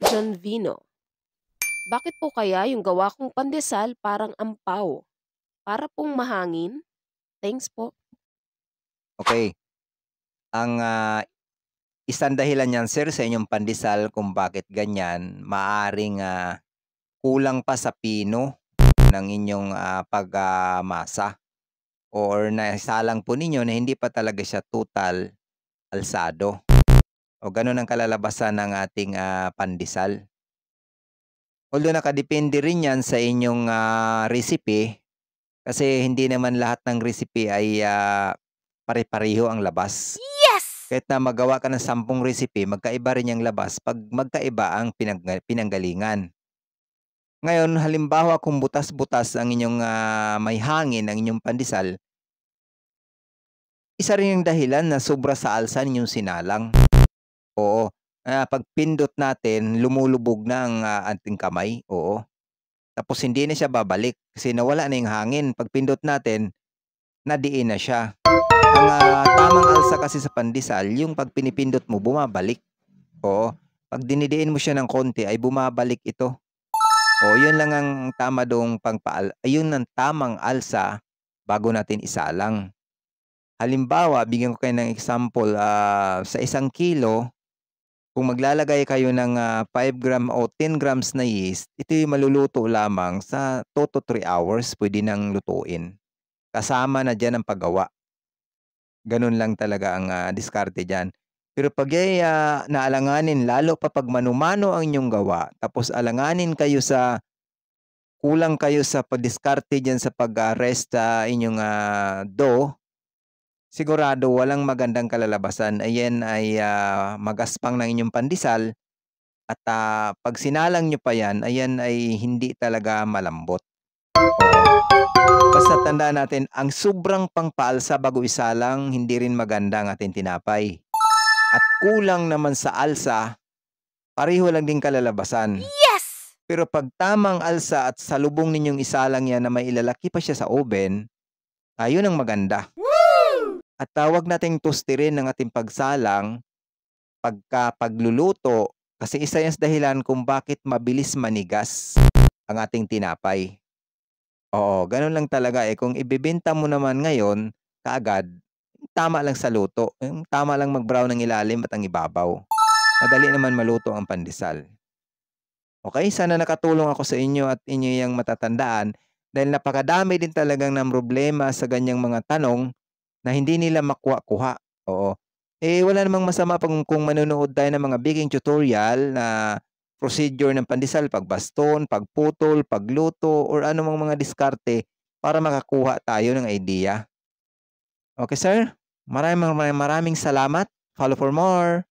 John Vino. Bakit po kaya yung gawa kong pandesal parang ampaw? Para pong mahangin? Thanks po. Okay. Ang isang dahilan yan, sir, sa inyong pandesal kung bakit ganyan, maaring kulang pa sa pino ng inyong pagmasa or naisalang po ninyo na hindi pa talaga siya total alsado o gano'n ang kalalabasan ng ating pandesal. Although nakadepende rin yan sa inyong recipe kasi hindi naman lahat ng recipe ay pare-pareho ang labas. Kahit na magawa ka ng 10 recipe, magkaiba rin yung labas pag magkaiba ang pinanggalingan. Ngayon, halimbawa kung butas-butas ang inyong may hangin ang inyong pandesal, isa rin yung dahilan na sobra sa alsa ninyong sinalang. Oo, pag pindot natin, lumulubog na ang ating kamay, oo. Tapos hindi na siya babalik kasi nawala na yung hangin. Pag pindot natin, nadiin na siya. Ang tamang alsa kasi sa pandesal, yung pag pinipindot mo, bumabalik. Oo. Pag dinidiin mo siya ng konti, ay bumabalik ito. O, yun lang ang tama doong ayun ang tamang alsa bago natin isalang. Halimbawa, bigyan ko kayo ng example, sa 1 kilo, kung maglalagay kayo ng 5 gram o 10 grams na yeast, ito yung maluluto lamang sa 2 to 3 hours, pwede nang lutuin. Kasama na dyan ang paggawa. Ganun lang talaga ang diskarte dyan. Pero pag naalanganin, lalo pa pag mano-mano ang inyong gawa, tapos alanganin kayo sa, kulang kayo sa pagdiskarte dyan sa pag-rest inyong dough, sigurado walang magandang kalalabasan. Ayan ay magaspang ng inyong pandesal at pag sinalang nyo pa yan, ayan ay hindi talaga malambot. Oo. Basta tandaan natin, ang sobrang pangpaalsa bago isalang, hindi rin maganda ang ating tinapay. At kulang naman sa alsa, pareho lang din kalalabasan. Pero pag tamang alsa at salubong ninyong isalang yan na may ilalaki pa siya sa oven, ayun ang maganda. At wag nating tosterin ng ating pagsalang pagluluto kasi isa yan sa dahilan kung bakit mabilis manigas ang ating tinapay. Oo, ganun lang talaga kung ibebenta mo naman ngayon kaagad, tama lang sa luto, yung tama lang mag-brown ng ilalim at ang ibabaw. Madali naman maluto ang pandesal. Okay, sana nakatulong ako sa inyo at inyo yang matatandaan dahil napakadami din talagang ng problema sa ganyang mga tanong na hindi nila makuha-kuha. Oo. Wala namang masama kung manonood tayo ng mga baking tutorial na procedure ng pandesal, pagbaston, pagputol, pagluto, or anumang mga diskarte para makakuha tayo ng idea. Okay, sir? Maraming salamat. Follow for more.